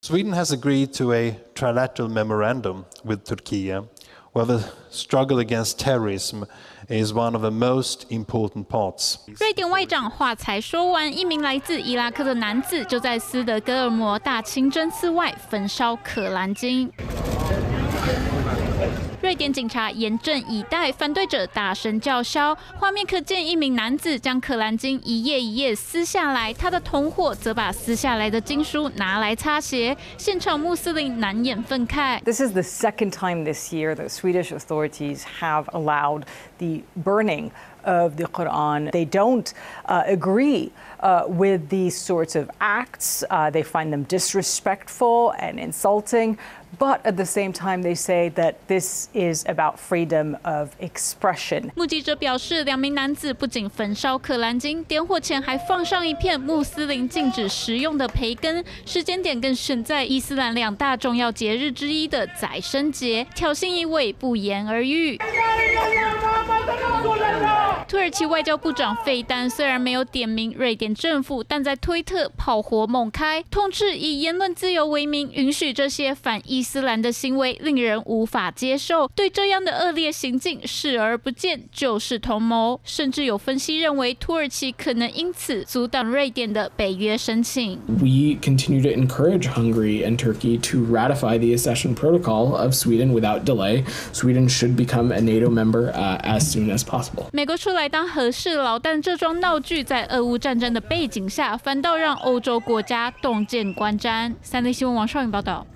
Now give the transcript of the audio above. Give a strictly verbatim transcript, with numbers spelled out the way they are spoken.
Sweden has agreed to a trilateral memorandum with Turkey, where the struggle against terrorism is one of the most important parts. 瑞典外长话才说完，一名来自伊拉克的男子就在斯德哥尔摩大清真寺外焚烧可兰经。瑞典警察严阵以待，反对者大声叫嚣。画面可见，一名男子将可兰经一页一页撕下来，他的同伙则把撕下来的经书拿来擦鞋。现场穆斯林难掩愤慨。 This is the second time this year that Swedish authorities have allowed the burning of the Quran. They don't uh, agree uh, with these sorts of acts. Uh, they find them disrespectful and insulting. But at the same time, they say that this is about freedom of expression. 目击者表示，两名男子不仅焚烧可兰经，点火前还放上一片穆斯林禁止食用的培根，时间点更选在伊斯兰两大重要节日之一的宰牲节，挑衅意味不言而喻。土耳其外交部长费丹虽然没有点名瑞典政府，但在推特炮火猛开，痛斥以言论自由为名，允许这些反伊斯兰的行为，令人无法接受。对这样的恶劣行径视而不见，就是同谋。甚至有分析认为，土耳其可能因此阻挡瑞典的北约申请。 We continue to encourage Hungary and Turkey to ratify the accession protocol of Sweden without delay. Sweden should become a NATO member uh, as soon as possible. 美国出来当和事佬，但这桩闹剧在俄乌战争的背景下，反倒让欧洲国家洞见观瞻。三立新闻王少颖报道。